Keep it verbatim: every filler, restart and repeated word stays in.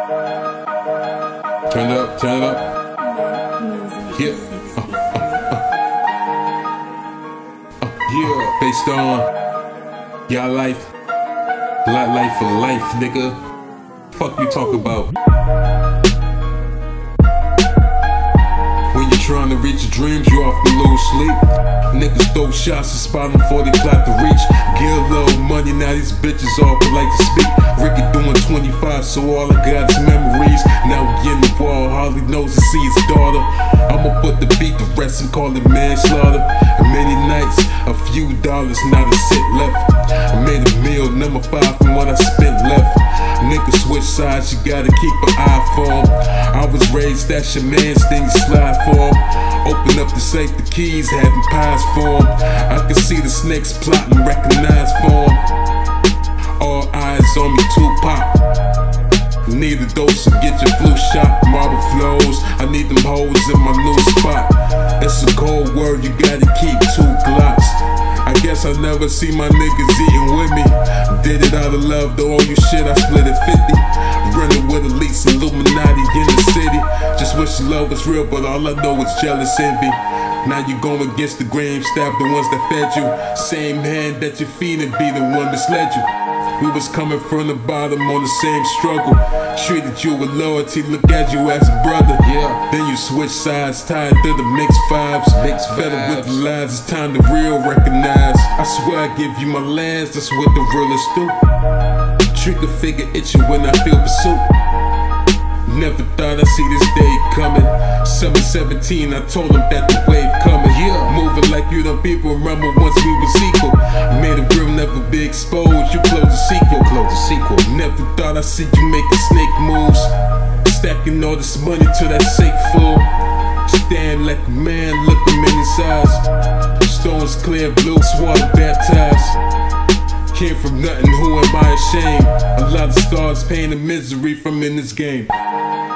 Turn it up, turn it up. Yeah. Uh, uh, uh. Uh, yeah. Based on y'all life. Lot life for life, nigga. Fuck you talk about. When you're trying to reach your dreams, you often lose sleep. Niggas throw shots and spot them before they clock the reach. Get a little money, now these bitches all polite to speak. Ricky doing twenty-five, so all I got is memories. Now we in the wall, Harley knows to see his daughter. I'ma put the beat to rest and call it manslaughter. And many nights, a few dollars, not a cent left. I made a meal, number five from what I spent left. Niggas switch sides, you gotta keep an eye for 'em. I was raised, that's your man's thing, you slide for 'em. Open up the safe, the keys, having pies for 'em. I can see the snakes plotting, recognize for 'em. All eyes on me, Tupac. Need a dose to get your flu shot. Marble flows, I need them hoes in my new spot. It's a cold world, you gotta keep two Glocks. I guess I never see my niggas eating with me. Did it out of love, though all you shit I split it fifty. Running with elites, Illuminati in the city. Just wish the love was real, but all I know is jealous envy. Now you go against the grain, stab the ones that fed you. Same hand that you're feeding be the one that led you. We was coming from the bottom on the same struggle. Treated you with loyalty, look at you as a brother. Yeah. Then you switch sides, tied to the mixed vibes. Mixed Better vibes. With the lies, it's time to real recognize. I swear I give you my last, that's what the realest do. Trigger figure itching when I feel pursuit. Never thought I'd see this day coming. Summer seventeen, I told them that the wave coming. Yeah. Moving like you them people remember once we was equal. Made a real never be exposed, you close the sequel. Close the sequel. Never thought I'd see you making snake moves. Stacking all this money to that safe full. Stand like a man, look him in his eyes. Stones clear blue, water baptized. Came from nothing, who am I ashamed? A lot of scars, pain and misery from in this game.